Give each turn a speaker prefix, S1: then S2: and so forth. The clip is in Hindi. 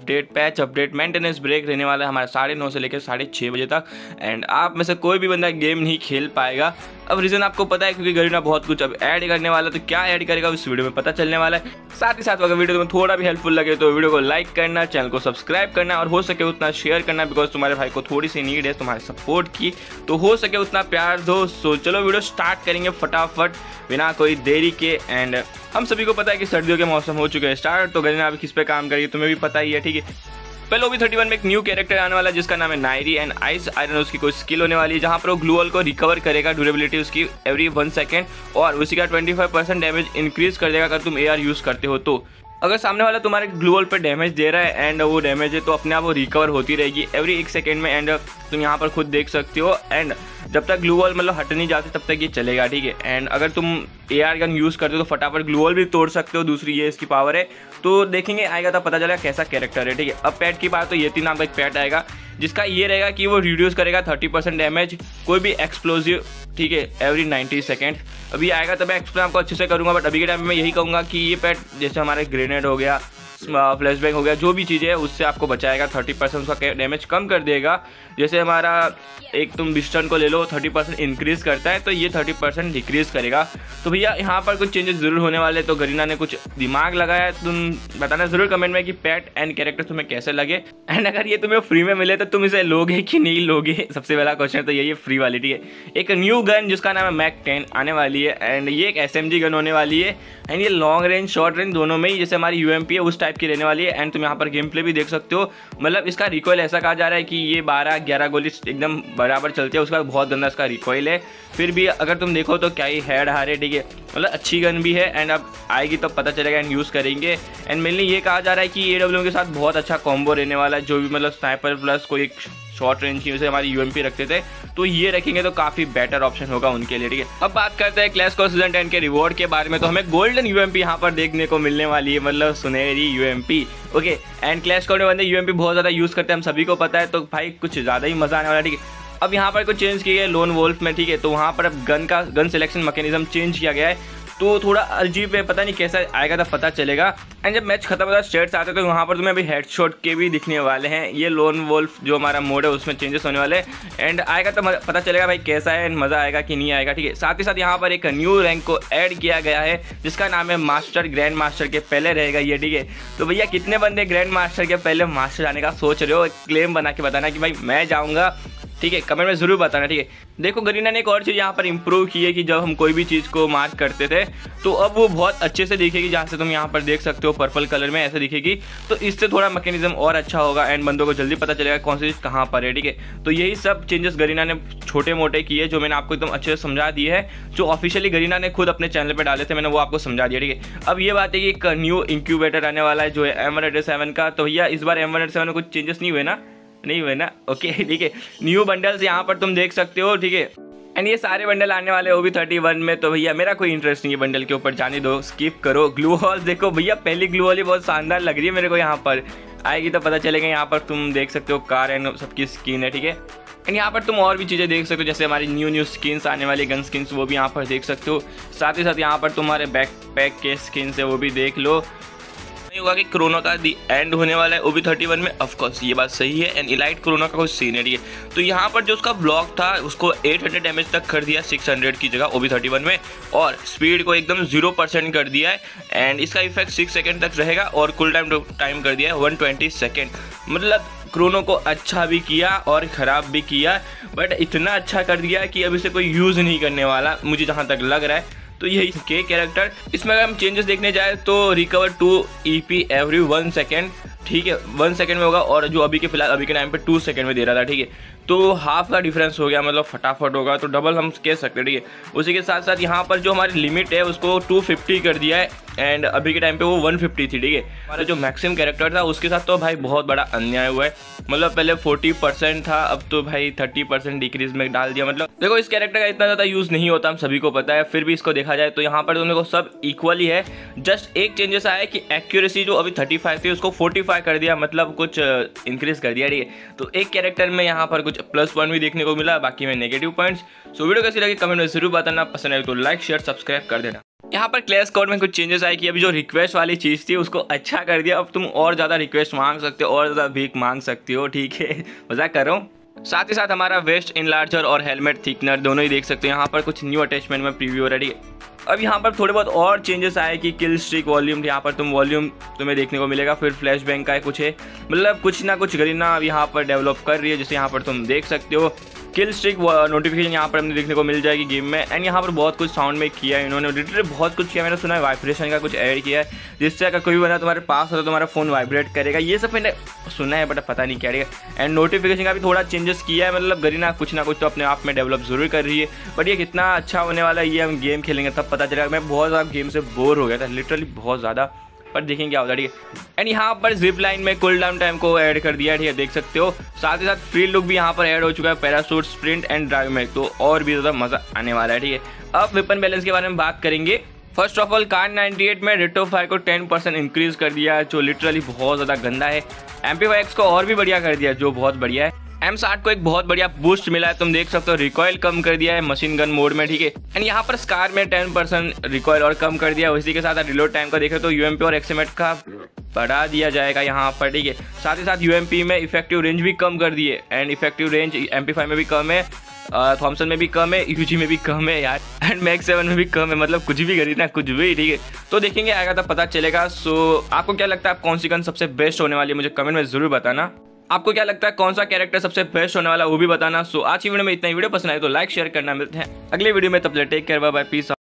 S1: Update, patch update, maintenance break रहने वाला है हमारा 9:30 से लेकर 6:30 बजे तक। एंड आप में से कोई भी बंदा गेम नहीं खेल पाएगा। अब रीज़न आपको पता है, क्योंकि गरीना बहुत कुछ अब ऐड करने वाला है, तो क्या ऐड करेगा इस वीडियो में पता चलने वाला है। साथ ही साथ अगर वीडियो तुम्हें थोड़ा भी हेल्पफुल लगे तो वीडियो को लाइक करना, चैनल को सब्सक्राइब करना और हो सके उतना शेयर करना, बिकॉज तुम्हारे भाई को थोड़ी सी नीड है तुम्हारे सपोर्ट की, तो हो सके उतना प्यार दो। सो चलो वीडियो स्टार्ट करेंगे फटाफट बिना कोई देरी के। एंड हम सभी को पता है कि सर्दियों के मौसम हो चुके हैं स्टार्ट, तो गरीना अभी किस पे काम करेगी तुम्हें भी पता ही है, ठीक है। पहले OB31 में एक न्यू कैरेक्टर आने वाला है जिसका नाम है नायरी एंड आइस आयरन। उसकी कोई स्किल होने वाली है जहां पर वो ग्लू वॉल को रिकवर करेगा, ड्यूरेबिलिटी उसकी एवरी 1 सेकेंड, और उसी का 25% डैमेज इंक्रीज कर देगा अगर तुम AR यूज़ करते हो। तो अगर सामने वाला तुम्हारे ग्लू वॉल पर डैमेज दे रहा है एंड वो डैमेज है तो अपने आप वो रिकवर होती रहेगी एवरी 1 सेकेंड में। एंड तुम यहाँ पर खुद देख सकते हो, एंड जब तक ग्लू वॉल मतलब हट नहीं जाती तब तक ये चलेगा, ठीक है। एंड अगर तुम AR गन यूज़ करते हो तो फटाफट ग्लू वॉल भी तोड़ सकते हो, दूसरी ये इसकी पावर है। तो देखेंगे आएगा तब पता चलेगा कैसा कैरेक्टर है, ठीक है। अब पैट की बात, तो येती नाम का एक पैट आएगा जिसका ये रहेगा कि वो रिड्यूस करेगा 30% डैमेज कोई भी एक्सप्लोजिव, ठीक है, एवरी 90 सेकेंड। अभी आएगा तब मैं एक्सप्लेन आपको अच्छे से करूँगा, बट अभी के टाइम में मैं यही कहूँगा कि ये पैट जैसे हमारे ग्रेनेड हो गया, फ्लैशबैक हो गया, जो भी चीज़ें है उससे आपको बचाएगा, 30% उसका डैमेज कम कर देगा। जैसे हमारा एक तुम बिस्टन को ले लो, 30% इंक्रीज करता है, तो ये 30% डिक्रीज करेगा। तो भैया यहाँ पर कुछ चेंजेस जरूर होने वाले, तो गरीना ने कुछ दिमाग लगाया है। तुम बताना जरूर कमेंट में कि पैट एंड कैरेक्टर तुम्हें कैसे लगे, एंड अगर ये तुम्हें फ्री में मिले तो तुम इसे लोगे कि नहीं लोगे, सबसे पहला क्वेश्चन तो यही है फ्री वाली, ठीक है। एक न्यू गन जिसका नाम है मैक 10 आने वाली है, एंड ये एक SMG गन होने वाली है, एंड ये लॉन्ग रेंज शॉर्ट रेंज दोनों में ही जैसे हमारी UMP है उस टाइप की रहने वाली है। एंड तुम यहाँ पर गेम प्ले भी देख सकते हो, मतलब इसका रिकॉइल ऐसा कहा जा रहा है कि ये 12-11 गोली एकदम बराबर चलती है, उसका बहुत गंदा इसका रिकॉइल है। फिर भी अगर तुम देखो तो क्या ही हेड हारे, ठीक है, मतलब अच्छी गन भी है। एंड अब आएगी तो पता चलेगा एंड यूज़ करेंगे। एंड मेनली ये कहा जा रहा है कि AW के साथ बहुत अच्छा कॉम्बो रहने वाला है, जो भी मतलब स्नाइपर प्लस कोई एक शॉर्ट रेंज की जैसे हमारी UMP रखते थे, तो ये रखेंगे तो काफ़ी बेटर ऑप्शन होगा उनके लिए, ठीक है। अब बात करते हैं क्लैश को सीजन 10 के रिवॉर्ड के बारे में, तो हमें गोल्डन UMP यहाँ पर देखने को मिलने वाली है, मतलब सुनहरी UMP, ओके। एंड क्लैश को बंदे UMP बहुत ज़्यादा यूज़ करते हैं, हम सभी को पता है, तो भाई कुछ ज़्यादा ही मज़ा आने वाला है, ठीक है। अब यहाँ पर कुछ चेंज किया गया है लोन वोल्फ में, ठीक है, तो वहाँ पर अब गन सिलेक्शन मैकेनिज्म चेंज किया गया है, तो थोड़ा अजीब है, पता नहीं कैसा आएगा तो पता चलेगा। एंड जब मैच खत्म होता है स्टेट्स आते हैं तो वहाँ पर तुम्हें अभी हेडशॉट के भी दिखने वाले हैं। ये लोन वोल्फ जो हमारा मोड है उसमें चेंजेस होने वाले हैं, एंड आएगा तो पता चलेगा भाई कैसा है, मज़ा आएगा कि नहीं आएगा, ठीक है। साथ ही साथ यहाँ पर एक न्यू रैंक को ऐड किया गया है जिसका नाम है मास्टर। ग्रैंड मास्टर के पहले रहेगा ये, ठीक है। तो भैया कितने बंदे ग्रैंड मास्टर के पहले मास्टर जाने का सोच रहे हो, क्लेम बना के बताना कि भाई मैं जाऊँगा, ठीक है, कमेंट में ज़रूर बताना, ठीक है। देखो गरीना ने एक और चीज़ यहाँ पर इंप्रूव की है कि जब हम कोई भी चीज़ को मार्क करते थे तो अब वो बहुत अच्छे से दिखेगी, जहाँ से तुम यहाँ पर देख सकते हो पर्पल कलर में ऐसे दिखेगी, तो इससे थोड़ा मैकेनिज्म और अच्छा होगा एंड बंदों को जल्दी पता चलेगा कौन सी चीज़ कहाँ पर है, ठीक है। तो यही सब चेंजेस गरीना ने छोटे मोटे किए जो मैंने आपको एकदम अच्छे से समझा दिए है, जो ऑफिशियली गरीना ने खुद अपने चैनल पर डाले थे, मैंने वो आपको समझा दिया, ठीक है। अब ये बात है कि एक न्यू इंक्यूबेटर आने वाला है जो है M107 का, तो भैया इस बार M107 में कुछ चेंजेस नहीं हुए ना, नहीं हुए ना, ओके, ठीक है। न्यू बंडल्स यहाँ पर तुम देख सकते हो, ठीक है। एंड ये सारे बंडल आने वाले OB31 में, तो भैया मेरा कोई इंटरेस्ट नहीं है बंडल के ऊपर, जाने दो, स्किप करो। ग्लू वॉल देखो भैया, पहली ग्लू वॉल ही बहुत शानदार लग रही है मेरे को, यहाँ पर आएगी तो पता चलेगा। यहाँ पर तुम देख सकते हो कार एंड सबकी स्किन है, ठीक है। एंड यहाँ पर तुम और भी चीज़ें देख सकते हो, जैसे हमारी न्यू स्किन्स आने वाली गन स्किन्स, वो भी यहाँ पर देख सकते हो। साथ ही साथ यहाँ पर तुम्हारे बैकपैक के स्किन्स है वो भी देख लो। नहीं होगा कि क्रोनो का दी एंड होने वाला है OB31 में, ऑफकोर्स ये बात सही है। एंड इलाइट क्रोनो का कुछ सीन है, ठीक है। तो यहाँ पर जो उसका ब्लॉक था उसको 800 डैमेज तक कर दिया 600 की जगह OB31 में, और स्पीड को एकदम 0% कर दिया है। एंड इसका इफेक्ट 6 सेकेंड तक रहेगा, और कुल टाइम कर दिया है 120 सेकेंड। मतलब क्रोनो को अच्छा भी किया और ख़राब भी किया, बट इतना अच्छा कर दिया कि अब इसे कोई यूज़ नहीं करने वाला मुझे जहाँ तक लग रहा है। तो यही के कैरेक्टर, इसमें अगर हम चेंजेस देखने जाए तो रिकवर 2 EP एवरी 1 सेकेंड, ठीक है, 1 सेकेंड में होगा, और जो अभी के फिलहाल अभी के टाइम पे 2 सेकेंड में दे रहा था, ठीक है। तो हाफ का डिफरेंस हो गया, मतलब फटाफट होगा, तो डबल हम कह सकते हैं, ठीक है। उसी के साथ साथ यहाँ पर जो हमारी लिमिट है उसको 250 कर दिया है, एंड अभी के टाइम पे वो 150 थी, ठीक है। हमारा जो मैक्सिमम कैरेक्टर था उसके साथ तो भाई बहुत बड़ा अन्याय हुआ है, मतलब पहले 40% था, अब तो भाई 30% डिक्रीज में डाल दिया। मतलब देखो इस कैरेक्टर का इतना ज़्यादा यूज़ नहीं होता, हम सभी को पता है, फिर भी इसको देखा जाए तो यहाँ पर तुमने को सब इक्वली है। जस्ट एक चेंजेस आया कि एक्यूरेसी जो अभी 35 थी उसको 45 कर दिया, मतलब कुछ इंक्रीज कर दिया, ठीक है। तो एक कैरेक्टर में यहाँ पर कुछ प्लस पॉइंट भी देखने को मिला, बाकी में नेगेटिव पॉइंट्स। सो वीडियो कैसी लगी कमेंट में जरूर बताना, पसंद आए तो लाइक शेयर सब्सक्राइब कर देना। यहाँ पर क्लैश स्क्वाड में कुछ चेंजेस आए कि अभी जो रिक्वेस्ट वाली चीज़ थी उसको अच्छा कर दिया। अब तुम और ज़्यादा रिक्वेस्ट मांग सकते हो, और ज़्यादा भीख मांग सकते हो, ठीक है, मजाक कर रहा हूँ। साथ ही साथ हमारा वेस्ट इनलार्जर और हेलमेट थिकनर दोनों ही देख सकते हो। यहाँ पर कुछ न्यू अटैचमेंट में प्रीव्यू ऑलरेडी। अब यहाँ पर थोड़े बहुत और चेंजेस आए कि किल स्ट्रिक वॉल्यूम, यहाँ पर वॉल्यूम तुम्हें देखने को मिलेगा। फिर फ्लैश बैंक का कुछ है, मतलब कुछ ना कुछ गरीना अब यहाँ पर डेवलप कर रही है, जैसे यहाँ पर तुम देख सकते हो। किल स्ट्रिक नोटिफिकेशन यहाँ पर हमें देखने को मिल जाएगी गेम में। एंड यहाँ पर बहुत कुछ साउंड में किया है इन्होंने, लिटरली बहुत कुछ किया। मैंने सुना है वाइब्रेशन का कुछ ऐड किया है, जिससे अगर कोई बंदा तुम्हारे पास हो तो तुम्हारा फ़ोन वाइब्रेट करेगा। ये सब मैंने सुना है बट पता नहीं क्या रहेगा। एंड नोटिफिकेशन का भी थोड़ा चेंजेस किया है, मतलब गरीना कुछ ना कुछ तो अपने आप में डेवलप जरूर कर रही है। बट ये कितना अच्छा होने वाला है ये हम गेम खेलेंगे तब पता चलेगा। मैं बहुत ज़्यादा गेम से बोर हो गया था, लिटरली बहुत ज़्यादा, पर देखेंगे क्या होता है, ठीक है। एंड यहाँ पर जिप लाइन में कूल डाउन टाइम को ऐड कर दिया है, ठीक है, देख सकते हो। साथ ही साथ फ्री लुक भी यहाँ पर ऐड हो चुका है, पैराशूट, स्प्रिंट एंड ड्राइव में, तो और भी ज़्यादा मज़ा आने वाला है, ठीक है। अब वेपन बैलेंस के बारे में बात करेंगे। फर्स्ट ऑफ ऑल कार 98 में रेट ऑफ फायर को 10% इंक्रीज कर दिया है, जो लिटरली बहुत ज़्यादा गंदा है। MP5X को और भी बढ़िया कर दिया, जो बहुत बढ़िया है। M60 को एक बहुत बढ़िया बूस्ट मिला है, तुम देख सकते हो। रिकॉयल कम कर दिया है मशीन गन मोड में, ठीक है। एंड यहाँ पर स्कार में 10% रिकॉयल और कम कर दिया है। उसी के साथ रिलोड टाइम का देखें तो UMP और XMAT का बढ़ा दिया जाएगा यहाँ पर, ठीक है। साथ ही साथ UMP में इफेक्टिव रेंज भी कम कर दिए। एंड इफेक्टिव रेंज MP5 में भी कम है, थॉमसन में भी कम है, UG में भी कम है यार, एंड मैक्स 7 में भी कम है। मतलब कुछ भी करी ना, कुछ भी, ठीक है। तो देखेंगे, आएगा तब पता चलेगा। सो आपको क्या लगता है, कौन सी गन सबसे बेस्ट होने वाली है, मुझे कमेंट में जरूर बताना। आपको क्या लगता है कौन सा कैरेक्टर सबसे बेस्ट होने वाला है, वो भी बताना। सो आज की वीडियो में इतना ही। वीडियो पसंद आए तो लाइक शेयर करना। मिलते हैं अगले वीडियो में, तब तक take care, bye bye, piece.